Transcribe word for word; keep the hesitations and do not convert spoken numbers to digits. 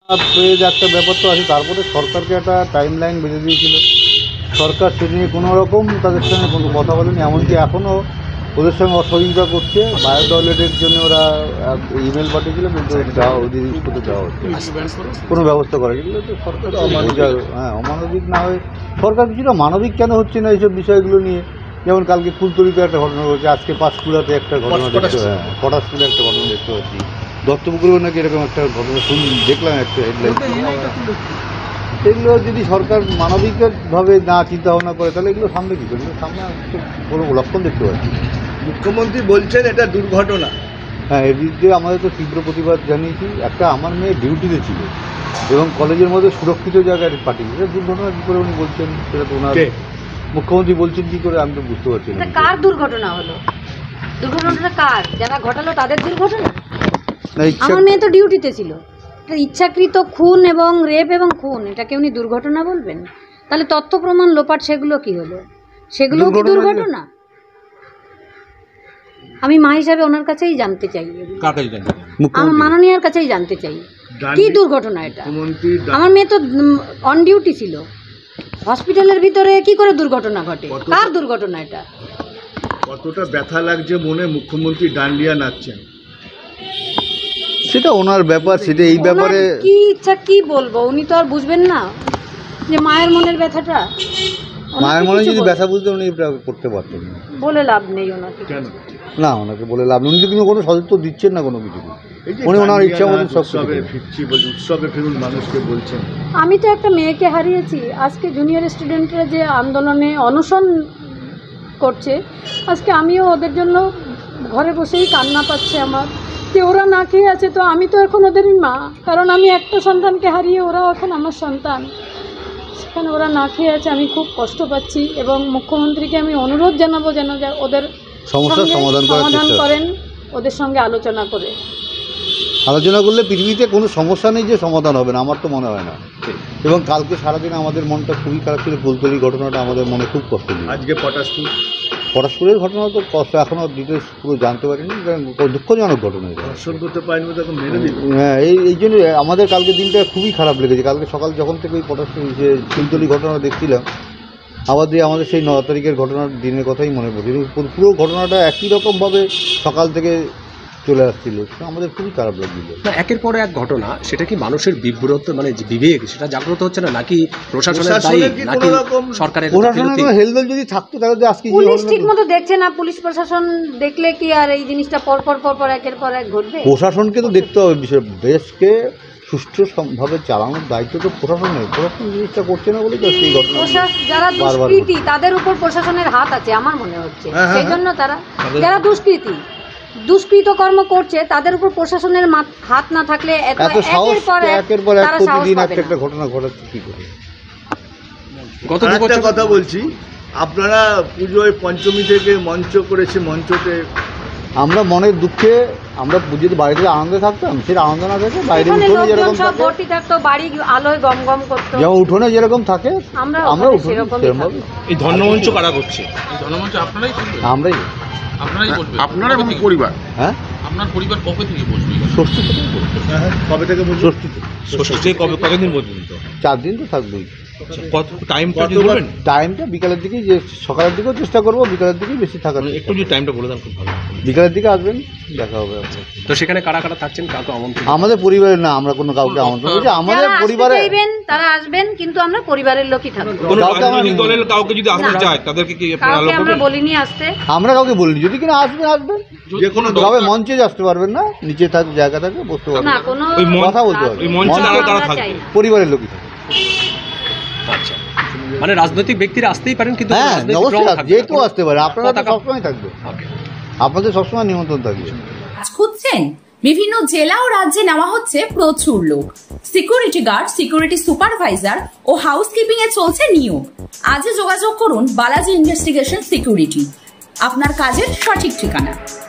একটা ব্যাপার তো আছে, তারপরে সরকারকে একটা টাইম লাইন বেঁধে দিয়েছিল। সরকার সে নিয়ে কোনো রকম তাদের সঙ্গে কোনো কথা বলেনি, এমনকি এখনও ওদের সঙ্গে অসহযোগিতা করছে। বায়োটয়লেটের জন্য ওরা ইমেল পাঠিয়েছিল, কিন্তু যাওয়া ওদের স্কুলে যাওয়া হচ্ছে, কোনো ব্যবস্থা করা গেছিল। তো সরকার হ্যাঁ অমানবিক না হয়ে সরকার কিছুটা মানবিক কেন হচ্ছে না এইসব বিষয়গুলো নিয়ে। যেমন কালকে ফুলতলিতে একটা ঘটনা ঘটেছে, আজকে পাঁশকুড়াতে একটা ঘটনা দেখতে, হ্যাঁ পটাশপুরে একটা ঘটনা দেখতে পাচ্ছি, দত্তপুকুরেও নাকি এরকম একটা ঘটনা শুন দেখলাম একটা হেডলাইন। এগুলো যদি সরকার মানবিকভাবে না চিন্তা ভাবনা করে তাহলে এগুলো সামনে কী করবে, সামনে কোনো লক্ষণ দেখতে পাচ্ছি। মুখ্যমন্ত্রী বলছেন এটা দুর্ঘটনা। হ্যাঁ, এর বিরুদ্ধে আমাদের তো তীব্র প্রতিবাদ জানিয়েছি। একটা আমার মেয়ে ডিউটিতে ছিল এবং কলেজের মধ্যে সুরক্ষিত জায়গায় পাঠিয়েছে, এটা দুর্ঘটনা কী করে উনি বলছেন, সেটা তো ওনার মুখ্যমন্ত্রী বলছেন কী করে, আমি তো বুঝতে পারছি না। কার দুর্ঘটনা হলো? দুর্ঘটনাটা কার? যারা ঘটালো তাদের দুর্ঘটনা? আমার মেয়ে তো ডিউটিতে ছিল। ইচ্ছাকৃত খুন এবং রেপ এবং খুন, এটাকে উনি দুর্ঘটনা বলবেন? তাহলে তথ্য প্রমাণ লোপাট সেগুলো কি হলো? সেগুলো কি দুর্ঘটনা? আমি মা হিসাবে ওনার কাছেই জানতে চাই, আমার মাননীয়ার কাছেই জানতে চাই কি দুর্ঘটনা এটা। আমার মেয়ে তো অন ডিউটি ছিল, হসপিটালের ভিতরে কি করে দুর্ঘটনা ঘটে? কার দুর্ঘটনা এটা? কতটা ব্যথা লাগছে মনে, মুখ্যমন্ত্রী ডান্ডিয়া নাচছেন, সেটা ওনার ব্যাপার। সেটা এই ব্যাপারে কি ইচ্ছা কি বলবো, উনি তো আর বুঝবেন না যে মায়ের মনের ব্যথাটা। মায়ের মনে যদি ব্যথা বুঝতে উনি এটা করতে পারতেন, বলে লাভ নেই ওনাকে। কেন না, ওনাকে বলে লাভ নেই, উনি কিন্তু কোনো সদস্য দিচ্ছেন না কোনো কিছু। উনি ওনার ইচ্ছা মতো সব ফিরছি বলছে, উৎসবে ফিরুন মানুষকে বলছেন। আমি তো একটা মেয়েকে হারিয়েছি, আজকে জুনিয়র স্টুডেন্টরা যে আন্দোলনে অনশন করছে, আজকে আমিও ওদের জন্য ঘরে বসেই কান্না পাচ্ছে আমার, যে ওরা না খেয়ে আছে। তো আমি তো এখন ওদেরই মা, কারণ আমি একটা সন্তানকে হারিয়ে ওরাও এখন আমার সন্তান, সেখানে ওরা না খেয়ে আছে, আমি খুব কষ্ট পাচ্ছি। এবং মুখ্যমন্ত্রীকে আমি অনুরোধ জানাবো যেন ওদের সমস্যার সমাধান সমাধান করেন, ওদের সঙ্গে আলোচনা করে। আলোচনা করলে পৃথিবীতে কোনো সমস্যা নেই যে সমাধান হবে না, আমার তো মনে হয় না। এবং কালকে সারাদিন আমাদের মনটা খুবই খারাপ ছিল, ফুলতলি ঘটনাটা আমাদের মনে খুব কষ্ট দিল। আজকে পটাশপুর পটাশপুরের ঘটনা তো কষ্ট, এখনও ডিটেলস পুরো জানতে পারিনি, দুঃখজনক ঘটনা। দর্শন করতে পারিনি, তখন মেরে দিল। হ্যাঁ, এই এই জন্য আমাদের কালকে দিনটা খুবই খারাপ লেগেছে। কালকে সকাল যখন থেকে ওই পটাশপুর যে ফুলতলি ঘটনা দেখছিলাম, আবার দিয়ে আমাদের সেই ন তারিখের ঘটনার দিনের কথাই মনে পড়ছে। পুরো ঘটনাটা একই রকমভাবে সকাল থেকে চলে আসছিল, আমাদের খুবই খারাপ লাগছিল। একের পর এক ঘটনা, সেটা কি মানুষের বিব্রত মানে বিবেক সেটা জাগ্রত হচ্ছে না, নাকি প্রশাসনের দায়ী, নাকি সরকারের? প্রশাসনের কোনো হেলদোল যদি থাকতো তাহলে তো আজকে পুলিশ ঠিক মতো দেখছে না। পুলিশ প্রশাসন দেখলে কি আর এই জিনিসটা পর পর পর পর একের পর এক ঘটবে? প্রশাসনকে তো দেখতে হবে, বিষয় দেশকে সুষ্ঠুভাবে চালানোর দায়িত্ব তো প্রশাসনের। প্রশাসন জিনিসটা করছে না বলে তো সেই ঘটনা। যারা দুষ্কৃতী তাদের উপর প্রশাসনের হাত আছে আমার মনে হচ্ছে, সেই জন্য তারা যারা দুষ্কৃতী দুষ্কৃত কর্ম করছে তাদের উপর প্রশাসনের হাত না থাকলে এত সাহস একের পর এক প্রতিদিন একটা ঘটনা ঘটাচ্ছে কি করে? গত দুবছর কথা বলছি, আপনারা পুজোয় পঞ্চমী থেকে মঞ্চ করেছে, মঞ্চতে আমরা মনের দুঃখে আমরা পুজোতে বাড়িতে আনন্দে থাকতাম, সেটা আনন্দ না থাকে বাইরে উঠোনে যেরকম ভর্তি থাকতো, বাড়ি আলোয় গম গম করতো, যেমন উঠোনে যেরকম থাকে আমরা উঠোনে সেরকম। এই ধর্মমঞ্চ কারা করছে? ধর্মমঞ্চ আপনারাই আমরাই আপনারাই বলবেন, আপনারা এবং পরিবার। হ্যাঁ, আপনার পরিবার কবে থেকে বসবে? ষষ্ঠী থেকে বলবে। কবে থেকে বলবে? ষষ্ঠী ষষ্ঠী কবে কতদিন পর্যন্ত? চার দিন তো থাকবেই। কত টাইমটা বলবেন? টাইমটা বিকালের দিকে, যে সকালের দিকেও চেষ্টা করবো, বিকালের দিকেই বেশি থাকার। একটু যদি টাইমটা বলে দেন খুব ভালো। বিকালের দিকে আসবেন, দেখা হবে। তো সেখানে কারা কারা থাকছেন, কাউকে আমন্ত্রণ? আমাদের পরিবারের না, আমরা কোনো কাউকে আমন্ত্রণ করছি, আমাদের পরিবারে তারা আসবেন, কিন্তু আমরা পরিবারের লোকই থাকবো। দলের কাউকে যদি আসতে চায় তাদেরকে কি আমরা বলিনি আসতে? আমরা কাউকে বলিনি, যদি কিনা আসবেন আসবেন, যে কোনো তবে মঞ্চে আসতে পারবেন না, নিচে থাক জায়গা থাকে বসতে পারবেন না, কথা বলতে পারবেন, পরিবারের লোকই থাকবে। আচ্ছা, মানে রাজনৈতিক ব্যক্তিরা আসতেই পারেন, কিন্তু হ্যাঁ যেহেতু আসতে পারে, আপনারা তো সবসময় থাকবে, আপনাদের সবসময় নিমন্ত্রণ থাকবে। খুঁজছেন? বিভিন্ন জেলা ও রাজ্যে নেওয়া হচ্ছে প্রচুর লোক। সিকিউরিটি গার্ড, সিকিউরিটি সুপারভাইজার ও হাউসকিপিং এ চলছে নিয়োগ। আজই যোগাযোগ করুন বালাজি ইনভেস্টিগেশন সিকিউরিটি, আপনার কাজের সঠিক ঠিকানা।